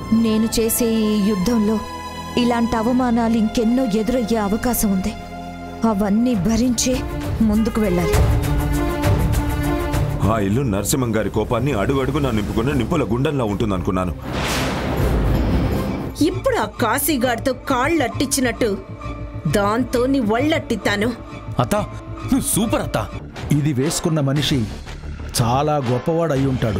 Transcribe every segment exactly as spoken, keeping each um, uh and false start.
నేను చేసే ఈ యుద్ధంలో ఇలాంటి అవమానాలు ఇంకెన్నో ఎదురయ్యే అవకాశం ఉంది. అవన్నీ భరించే ముందుకు వెళ్ళాలి. ఆ ఇల్లు నరసింహం గారి కోపాన్ని అడుగు అడుగునా నింపుకున్న నింపుల గుండంలా ఉంటుందనుకున్నాను. ఇప్పుడు ఆ కాశీగాడితో కాళ్ళు అట్టించినట్టు దాంతో నీ ఒళ్ళట్టిస్తాను. అత్తా, నువ్వు సూపర్ అత్తా. ఇది వేసుకున్న మనిషి చాలా గొప్పవాడు అయి ఉంటాడు.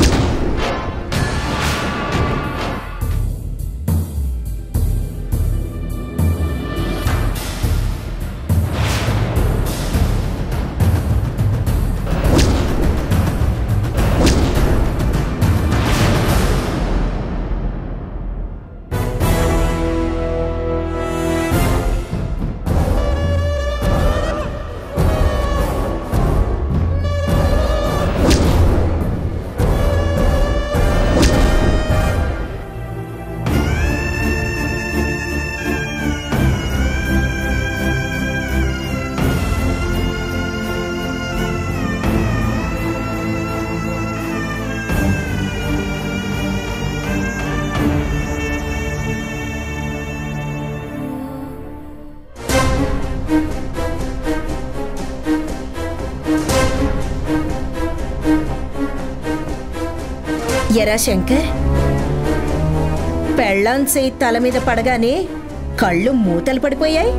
ఎరా శంకర్, పెళ్ళాం చేయి తల మీద పడగానే కళ్ళు మూతలు పడిపోయాయి.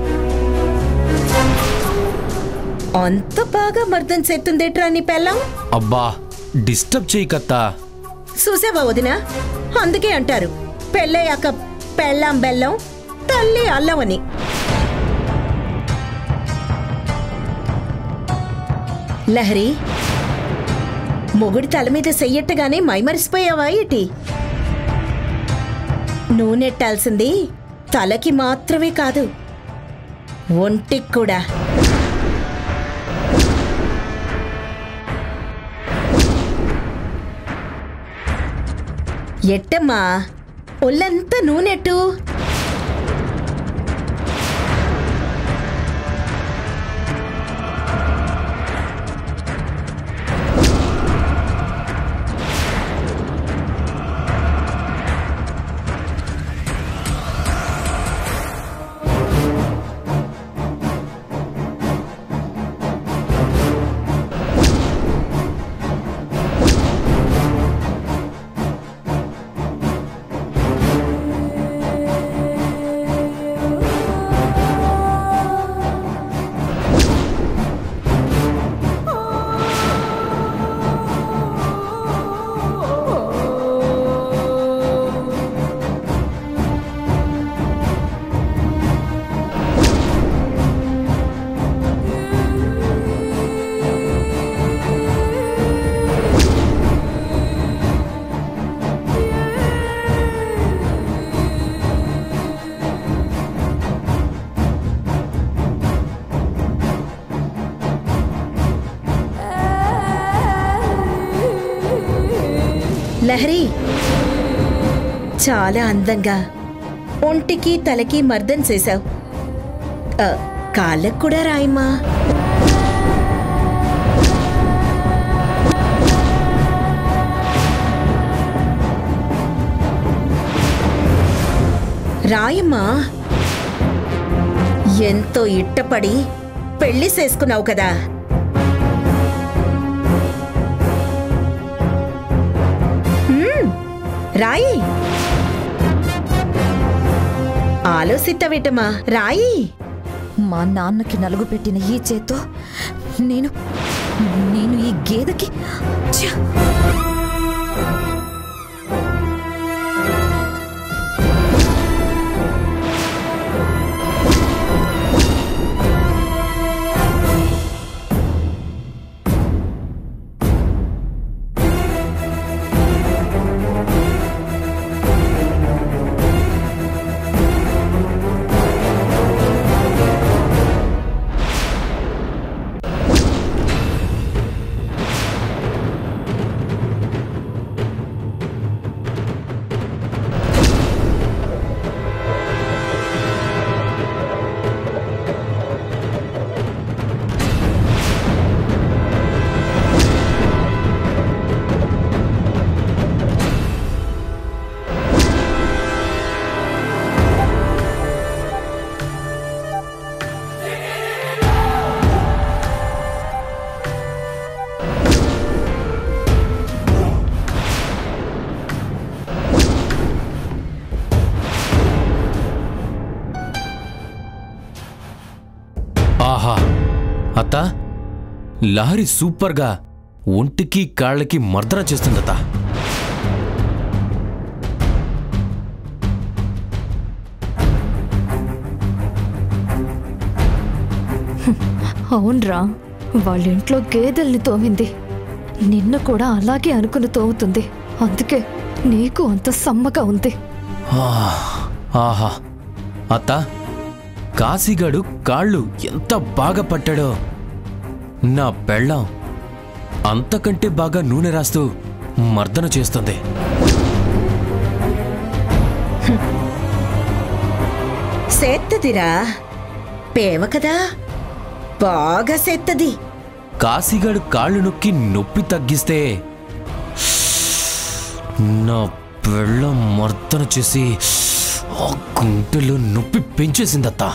అంత బాగా మర్దం చేస్తుందేట్రా నీ పెళ్ళాం? అబ్బా, డిస్టర్బ్ చేయకత్తా. చూసావా వదినా, అందుకే అంటారు పెళ్ళయ్యాక పెళ్ళాం బెల్లం తల్లి అల్లం అని. లహరి, మొగుడి తల మీద చెయ్యట్టగానే మైమరిసిపోయావా ఏటి? నూనెట్టాల్సింది తలకి మాత్రమే కాదు, ఒంటికి కూడా. ఎట్టమ్మా, ఒళ్ళంతా నూనెట్టు. లహరి, చాలా అందంగా ఒంటికి తలకి మర్దం చేశావు. కాళ్ళకు కూడా రాయమ్మా. రాయమ్మా. ఎంతో ఇట్టపడి పెళ్లి చేసుకున్నావు కదా. రాయి. ఆలోసిత్తవేటమ్మా, రాయి. మా నాన్నకి నలుగు పెట్టిన ఈ చేత్తో నేను నేను ఈ గేదెకి అత్త లహరి సూపర్గా ఒంటికి కాళ్ళకి మర్దన చేస్తుందత్త. అవునరా, వాళ్ళ ఇంట్లో గేదెల్ని తోమింది, నిన్ను కూడా అలాగే అనుకుని తోముతుంది. అందుకే నీకు అంత సమ్మగా ఉంది. ఆహా అత్త, కాశీగాడు కాళ్ళు ఎంత బాగా పట్టాడో. నా పెళ్ళాం అంతకంటే బాగా నూనె రాస్తూ మర్దన చేస్తుంది. సేత్తదిరా, పేమ కదా, బాగా సేత్తది. కాశీగాడు కాళ్ళు నొక్కి నొప్పి తగ్గిస్తే నా పెళ్ళం మర్దన చేసి ఆ గుంటెలో నొప్పి పెంచేసిందత్తా.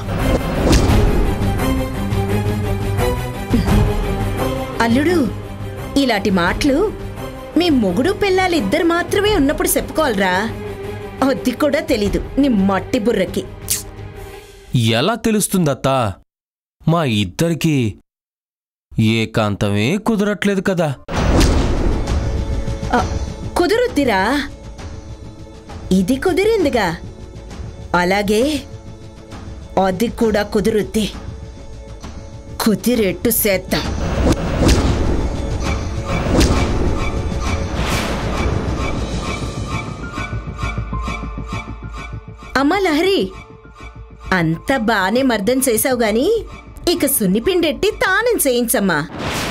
అల్లుడు, ఇలాంటి మాటలు మీ మొగుడు పిల్లాలిద్దరు మాత్రమే ఉన్నప్పుడు చెప్పుకోవాలరా. అది కూడా తెలీదు నీ మట్టి బుర్రకి. ఎలా తెలుస్తుందత్తా? మా ఇద్దరికి ఏకాంతమే కుదరట్లేదు కదా. కుదురుద్దిరా, ఇది కుదిరిందిగా, అలాగే అది కూడా కుదురుద్ది. కుదిరెట్టు చేద్దాం. అమ్మా లహరి, అంత బానే మర్దం చేసావు గాని ఇక సున్నిపిండెట్టి తానం చేయించమ్మా.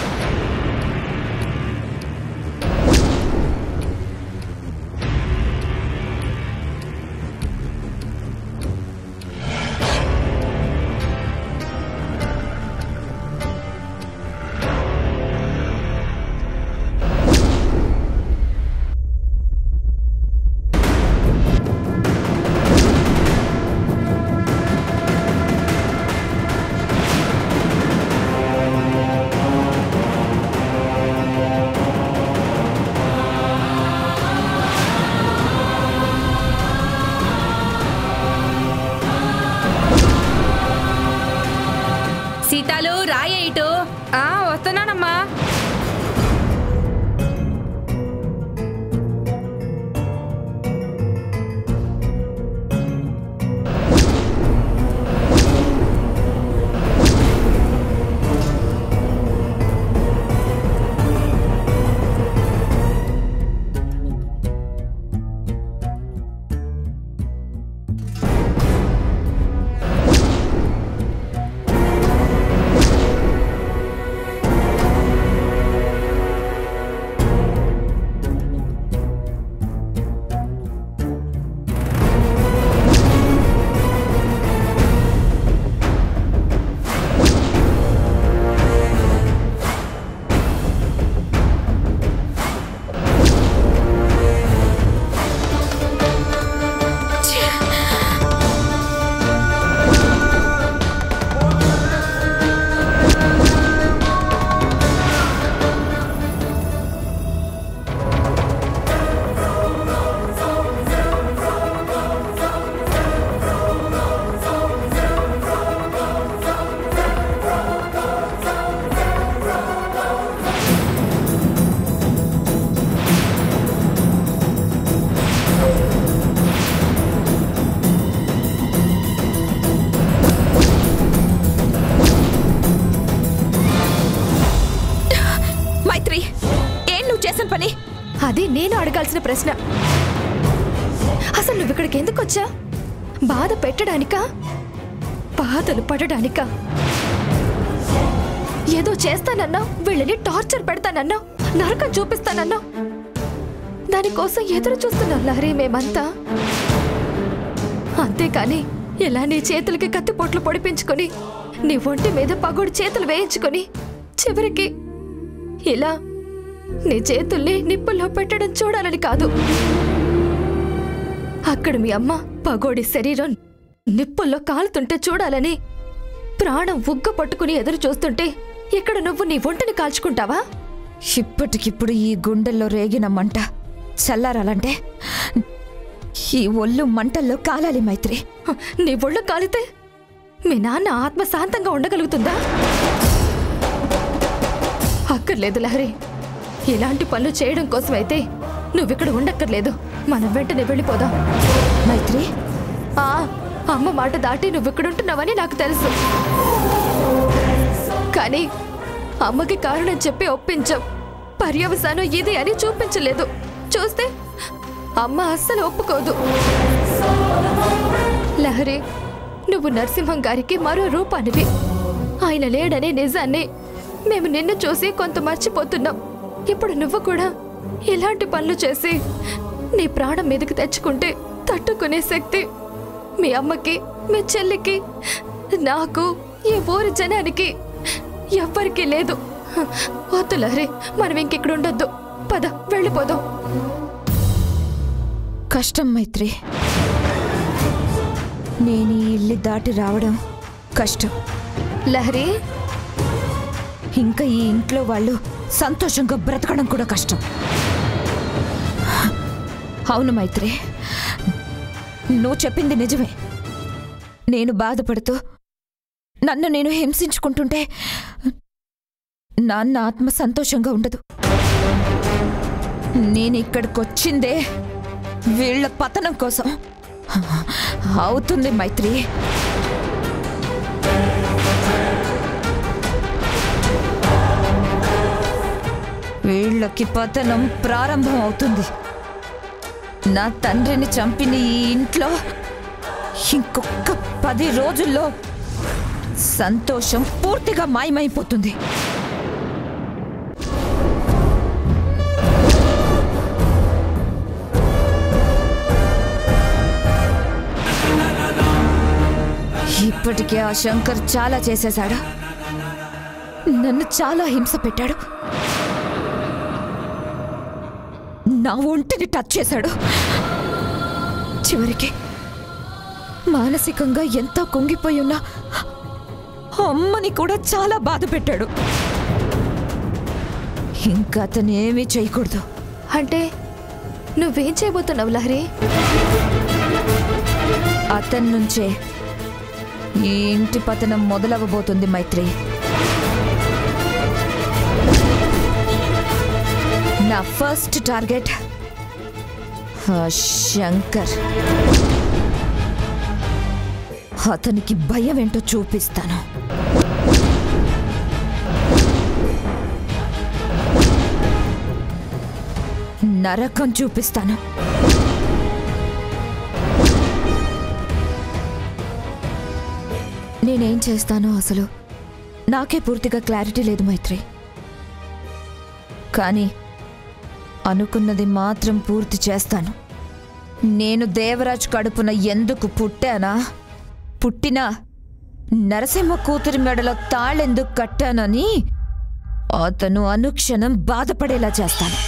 సీతాలు రాయ ఇటు. ఆ వస్తున్నానమ్మా. అది నేను అడగాల్సిన ప్రశ్న. అసలు నువ్వు ఇక్కడికి ఎందుకు వచ్చా? బాధ పెట్టడానికా, బాధలు పడడానికా? ఏదో చేస్తానన్నావు, వీళ్ళని టార్చర్ పెడతానన్నావు, నరకం చూపిస్తానన్నావు. దానికోసం ఎదురు చూస్తున్నాం లహరి మేమంతా. అంతేకాని ఇలా నీ చేతులకి కత్తిపోట్లు పొడిపించుకొని, నీ ఒంటి మీద పగోడు చేతులు వేయించుకొని, చివరికి ఇలా నీ చేతుల్ని నిప్పుల్లో పెట్టడం చూడాలని కాదు. అక్కడ మీ అమ్మ పగోడి శరీరం నిప్పుల్లో కాలుతుంటే చూడాలని, ప్రాణం ఉగ్గ పట్టుకుని ఎదురు చూస్తుంటే ఇక్కడ నువ్వు నీ ఒంటిని కాల్చుకుంటావా? ఇప్పటికిప్పుడు ఈ గుండెల్లో రేగిన మంట చల్లారాలంటే ఈ ఒళ్ళు మంటల్లో కాలాలి మైత్రి. నీ ఒళ్ళు కాలితే మీ నాన్న ఆత్మ శాంతంగా ఉండగలుగుతుందా? అక్కర్లేదు లహరి. ఇలాంటి పనులు చేయడం కోసమైతే నువ్విక్కడ ఉండక్కర్లేదు. మనం వెంటనే వెళ్ళిపోదాం. మైత్రి, ఆ అమ్మ మాట దాటి నువ్విక్కడుంటున్నావని నాకు తెలుసు. కానీ అమ్మకి కారణం చెప్పి ఒప్పించాం. పర్యవసానం ఇది అని చూపించలేదు. చూస్తే అమ్మ అస్సలు ఒప్పుకోదు. లహరి, నువ్వు నరసింహం గారికి మరో రూపానివి. ఆయన లేడనే నిజాన్ని మేము నిన్ను చూసి కొంత మర్చిపోతున్నాం. ఇప్పుడు నువ్వు కూడా ఇలాంటి పనులు చేసి నీ ప్రాణం మీదకి తెచ్చుకుంటే తట్టుకునే శక్తి మీ అమ్మకి, మీ చెల్లికి, నాకు, ఈ ఊరి జనానికి ఎవ్వరికీ లేదు. వద్దు లహరి, మనం ఇంకెక్కడ ఉండొద్దు. పద, వెళ్ళిపోదాం. కష్టం మైత్రి. నేను ఈ ఇల్లు దాటి రావడం కష్టం. లహరి, ఇంకా ఈ ఇంట్లో వాళ్ళు సంతోషంగా బ్రతకడం కూడా కష్టం. అవును మైత్రి, నువ్వు చెప్పింది నిజమే. నేను బాధపడుతూ నన్ను నేను హింసించుకుంటుంటే నాన్న ఆత్మ సంతోషంగా ఉండదు. నేను ఇక్కడికొచ్చిందే వీళ్ళ పతనం కోసం. అవుతుంది మైత్రి. వీళ్ళకి పతనం ప్రారంభం అవుతుంది. నా తండ్రిని చంపిన ఈ ఇంట్లో ఇంకొక పది రోజుల్లో సంతోషం పూర్తిగా మాయమైపోతుంది. ఇప్పటికే ఆ శంకర్ చాలా చేసేశాడు. నన్ను చాలా హింస పెట్టాడు. నా ఒంటిని టచ్ చేశాడు. చివరికి మానసికంగా ఎంతో కుంగిపోయి ఉన్న అమ్మని కూడా చాలా బాధ పెట్టాడు. ఇంకా అతను ఏమీ చేయకూడదు. అంటే నువ్వేం చేయబోతున్నావు లహరి? అతని నుంచే ఈ ఇంటి పతనం మొదలవబోతుంది మైత్రి. నా ఫస్ట్ టార్గెట్ ఆ శంకర్. అతనికి భయం ఏంటో చూపిస్తాను. నరకం చూపిస్తాను. నేనేం చేస్తానో అసలు నాకే పూర్తిగా క్లారిటీ లేదు మైత్రి. కానీ అనుకున్నది మాత్రం పూర్తి చేస్తాను. నేను దేవరాజ్ కడుపున ఎందుకు పుట్టానా, పుట్టినా నరసింహ కూతురి మెడలో తాళెందుకు కట్టానని అతను అనుక్షణం బాధపడేలా చేస్తాను.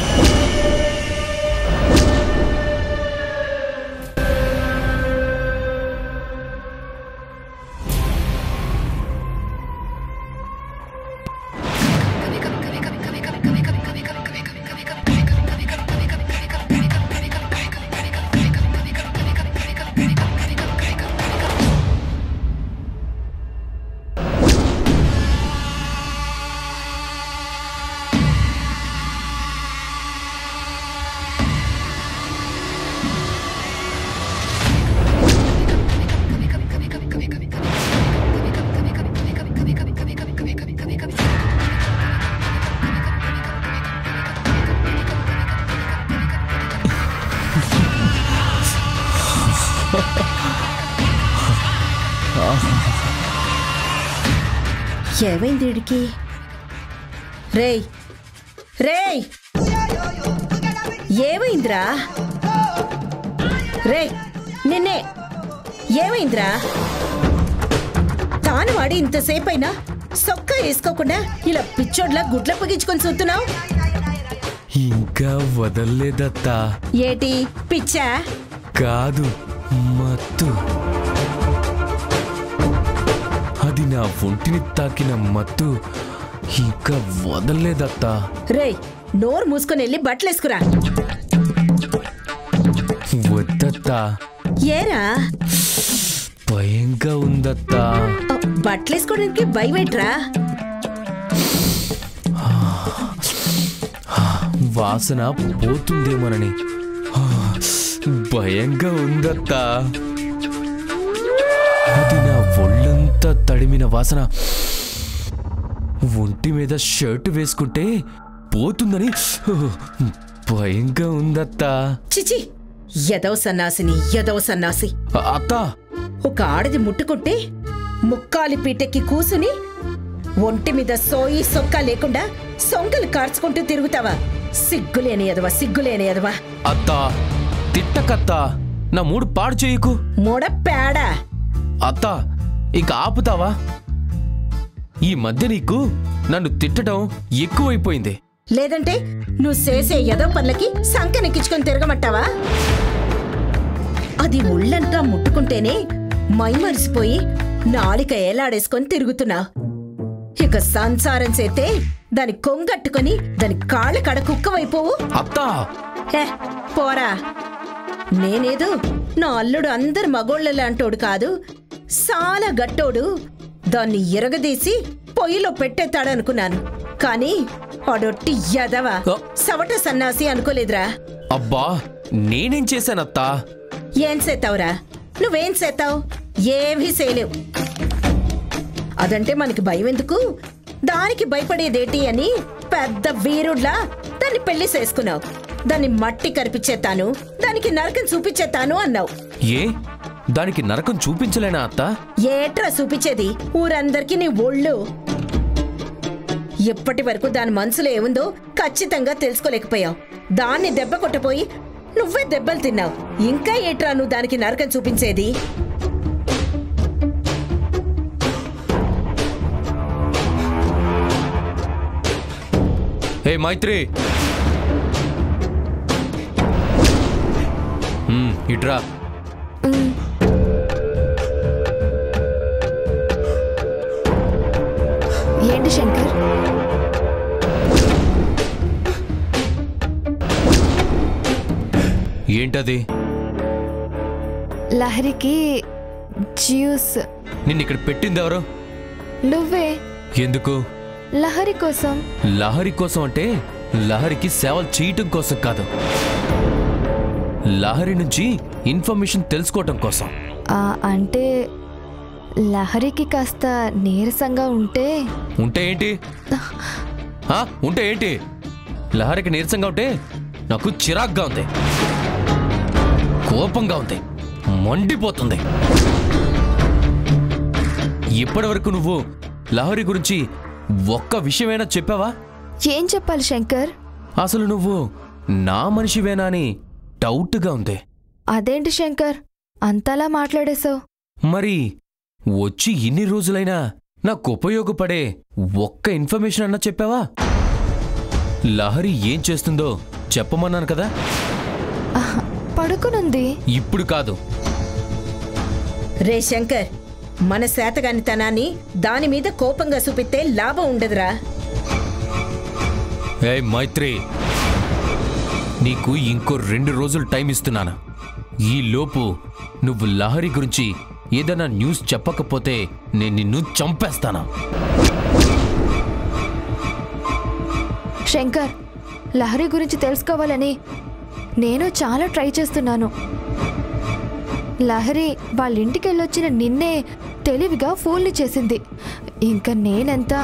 ఏమైంది వీడికి? రేయ్ రేయ్ ఏమైందిరా? రేయ్ నిన్నే ఏమైందిరా? తాను వాడి ఇంతసేపైనా సొక్క వేసుకోకుండా ఇలా పిచ్చోడ్లా గుడ్ల పగించుకొని చూస్తున్నావు. ఇంకా వదల్లేదత్తా. ఏటి పిచ్చా? కాదు, మత్తు. అది నా ఒంటిని తాకిన మత్తు. ఇంకా వదల్లేదత్తా. రేయ్ నోరు మూసుకొని వెళ్ళి బట్టలేసుకురా. వద్దత్తా. ఏరా? భయంగా ఉందత్తా. బట్టలేసుకోవడానికి భయమేట్రా? వాసన పోతుందేమోనని భయంగా ఉందత్తా. అది నా ఒళ్ళంతా తడిమిన వాసన. ఒంటి మీద షర్ట్ వేసుకుంటే పోతుందని భయంగా ఉందత్తా. చిచి, యదవ సన్నాసిని, యదవ సన్నాసి. అత్తా, ఒక ఆడది ముట్టుకుంటే ముక్కాలి పీటెక్కి కూసుని ఒంటి మీద సోయి సొక్క లేకుండా సొంకలు కార్చుకుంటూ తిరుగుతావా? సిగ్గులేని ఎదవా, సిగ్గులేని ఎదవా. అత్తా తిట్టకత్తా, నా మూడు పాడు చేయకు. మూడ పేడ. అత్తా ఇంకా ఆపుతావా? ఈ మధ్య నీకు నన్ను తిట్టడం ఎక్కువైపోయింది. లేదంటే నువ్వు చేసే ఎదవ పనులకి సంకనెక్కించుకొని తిరగమంటావా? అది ఒళ్ళంతా ముట్టుకుంటేనే మై మరిసిపోయి నాలిక ఏలాడేసుకొని తిరుగుతున్నావు. ఇక సంసారం చేస్తే దాని కొంగట్టుకొని దాని కాళ్ళ కడ కుక్కవైపోవు. అత్తా హే పోరా. నేనేదో నా అల్లుడు అందరు మగోళ్ళలాంటోడు కాదు, చాలా గట్టోడు, దాన్ని ఎరగదీసి పొయ్యిలో పెట్టేస్తాడనుకున్నాను. కానీ అడొట్టి యదవ సవట సన్నాసి అనుకోలేదురా. అబ్బా, నేనేం చేశానత్తా? ఏం చేస్తావురా? నువ్వేం చేస్తావు? ఏమీ చేయలేవు. అదంటే మనకి భయం ఎందుకు? దానికి భయపడేదేటి అని పెద్ద వీరుడ్లా దాన్ని పెళ్లి చేసుకున్నావు. దాన్ని మట్టి కరిపించేస్తాను, దానికి నరకం చూపించేస్తాను అన్నావు. ఏ దానికి నరకం చూపించలేనా అత్తా? ఏట్రా చూపించేది? ఊరందరికీ నీ ఒళ్ళు. ఇప్పటి వరకు దాని మనసులో ఏముందో ఖచ్చితంగా తెలుసుకోలేకపోయావు. దాన్ని దెబ్బ కొట్టపోయి నువ్వే దెబ్బలు తిన్నావు. ఇంకా ఏట్రా నువ్వు దానికి నరకం చూపించేది? హే మైత్రి, ఇట్రా. ఏంటి శంకర్? ఏంటది? లహరికి జ్యూస్. నిన్నిక్కడ పెట్టింది ఎవరు? నువ్వే. ఎందుకు? లహరి కోసం. లహరి కోసం అంటే లహరికి సేవలు చేయటం కోసం కాదు, లహరి నుంచి ఇన్ఫర్మేషన్ తెలుసుకోవటం కోసం. అంటే లహరికి కాస్త నీరసంగా ఉంటే. ఉంటే ఏంటి? ఉంటే ఏంటి? లహరికి నీరసంగా ఉంటే నాకు చిరాగ్గా ఉంది, కోపంగా ఉంది, మండిపోతుంది. ఇప్పటి వరకు నువ్వు లహరి గురించి ఒక్క విషయమైనా చెప్పావా? ఏం చెప్పాలి శంకర్? అసలు నువ్వు నా మనిషివేనా అని డౌట్గా ఉంది. అదేంటి శంకర్ అంతలా మాట్లాడేశావు? మరి వచ్చి ఇన్ని రోజులైనా నాకు ఉపయోగపడే ఒక్క ఇన్ఫర్మేషన్ అన్నా చెప్పావా? లహరి ఏం చేస్తుందో చెప్పమన్నాను కదా. పడుకునుంది. ఇప్పుడు కాదు. రే శంకర్, మన శాతగానితనాన్ని దాని మీద కోపంగా చూపిస్తే లాభం ఉండదురా. ఏ మైత్రి, నీకు ఇంకో రెండు రోజులు టైం ఇస్తున్నాను. ఈ లోపు నువ్వు లహరి గురించి ఏదైనా న్యూస్ చెప్పకపోతే నేను నిన్ను చంపేస్తాను. శంకర్, లహరి గురించి తెలుసుకోవాలని నేను చాలా ట్రై చేస్తున్నాను. లహరి వాళ్ళ ఇంటికి వెళ్ళొచ్చిన నిన్నే తెలివిగా ఫోన్లు చేసింది. ఇంకా నేనెంత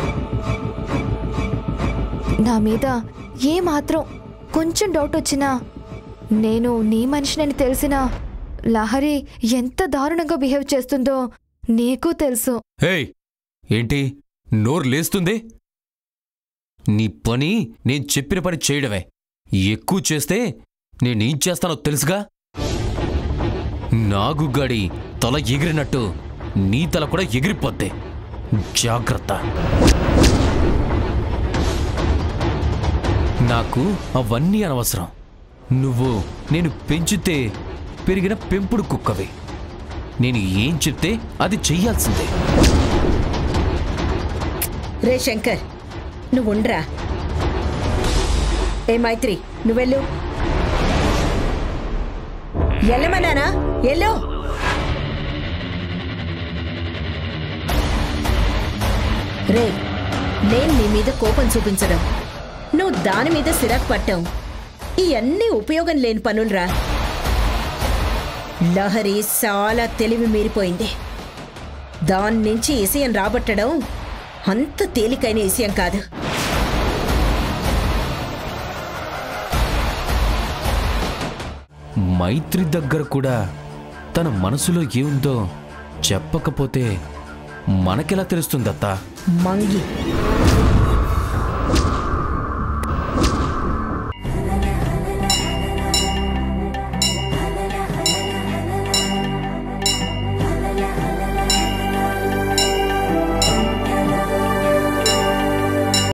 నా మీద ఏ మాత్రం కొంచెం డౌట్ వచ్చినా, నేను నీ మనిషినని తెలిసినా లహరి ఎంత దారుణంగా బిహేవ్ చేస్తుందో నీకు తెలుసు. హేయ్, ఏంటి నోరు లేస్తుంది? నీ పని నేను చెప్పిన పని చేయడమే. ఎక్కువ చేస్తే నేనేం చేస్తానో తెలుసుగా. నాగుగాడి తల ఎగిరినట్టు నీ తల కూడా ఎగిరిపోద్ది. జాగ్రత్త. నాకు అవన్నీ అనవసరం. నువ్వు నేను పెంచితే పెరిగిన పెంపుడు కుక్కవి. నేను ఏం చెప్తే అది చెయ్యాల్సిందే. రే శంకర్, నువ్వు ఉండరా. ఏ మైత్రి, నువ్వెళ్ళు. ఎల్లమన్నానా? ఎల్లో. రే, నేను నీ మీద కోపం చూపించడం నువ్వు దాని మీద సిరాకు పట్టావు. ఇవన్నీ ఉపయోగం లేని పనులరా. లహరి చాలా తెలివి మీరిపోయింది. దాని నుంచి విషయం రాబట్టడం అంత తేలికైన విషయం కాదు. మైత్రి దగ్గర కూడా తన మనసులో ఏముందో చెప్పకపోతే మనకెలా తెలుస్తుందత్తా? మంగి